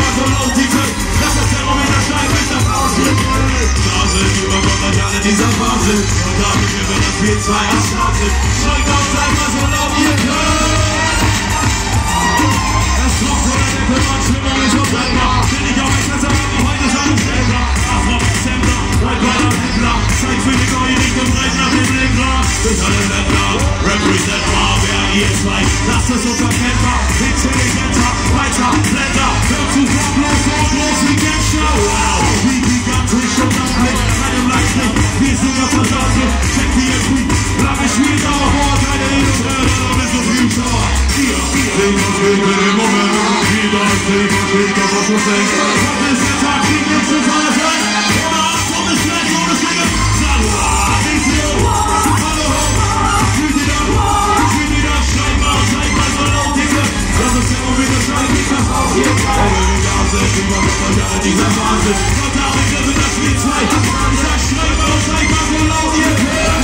mal so laut die können. Lass das Thermometer steigen, bis das ausgeht. Nase überkommt alle dieser Wahnsinn. Und damit wir, wenn das wir zwei am Start sind. Steigt auf, seid mal so laut ihr könnt. Es tropft von der Decke, man Stimmung ist unteilbar. Bin ich auch extra sagen, aber heute ist alles selber. Afro, Sender, White Händler. Zeit für die neue Linke, breit nach dem Lenker. Bis alle Länder, represent mal, wer ihr zwei. Lasst es unverkennbar, intelligenter, weiter, Blender. Hört zu, farblos und los wie Gangster. Wow, wie gigantisch und amtlich, einem Leitlich, wir sind auf der Seite. Check die Entry, lange Spieldauer, vor keine Illusion, aber bis auf Future. Hier, sehen uns Wege im Moment, wieder ein Thema, später was muss sein. Was ist der Tag, die uns zu Fall sein? Oder Achtung, ist schlecht, ohne Schlinge. Salah, Visio, hallo, fühlt ihr das? Schreib mal so laut, Dicke. Das ist der Moment, das schreibt nicht das auf hier. Aber die Gase, überkommt euch alle dieser Wahnsinn. Und damit wird das Spiel 2. Ich sag, schreib mal so laut, ihr hört.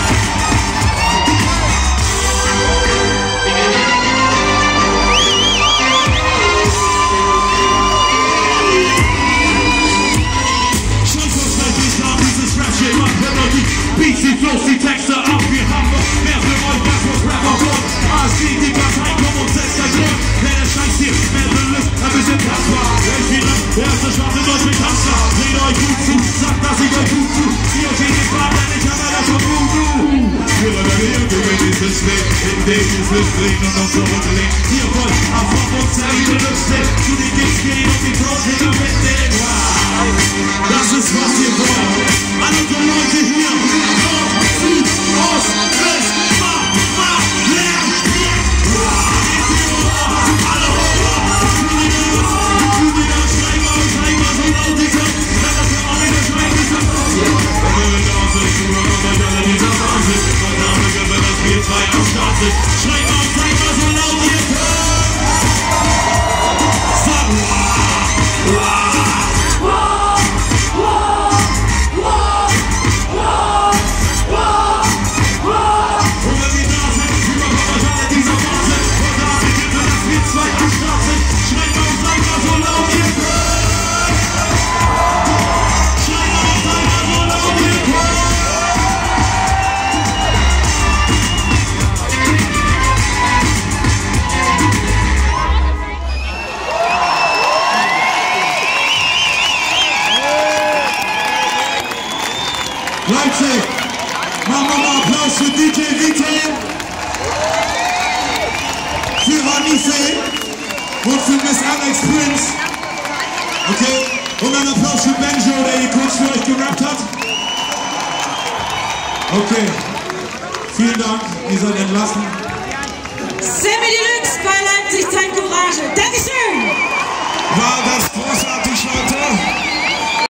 Beats, die Flows, die Texte ab, wir haben noch mehr für euch, das muss Rapper kommen. ASG, die Partei, komm und setz dein Grund. Wer der Scheiß hier, mehr drin ist, ein bisschen passbar. Ich wieder, der erste schwarze Deutsch mit Hamster. Seht euch gut zu, sagt, dass ich euch gut zu. Zieh euch in den Bart, denn ich habe das von Voodoo. Wir rebellieren gegen dieses System, in dem wir Fluss drehen und uns zurücklegen. Ihr wollt am Kopf und zerrieben lustig, zu den Gigs gehen und die Pro-Dinger mitnehmen. Wow, das ist was ihr wollt. An unsere Leute hier. Leipzig, machen wir mal Applaus für DJ Vite, für Anise und für Miss Alex Prince. Okay, und einen Applaus für Benjo, der hier kurz für euch gerappt hat. Okay, vielen Dank, ihr seid entlassen. Semi Deluxe bei Leipzig.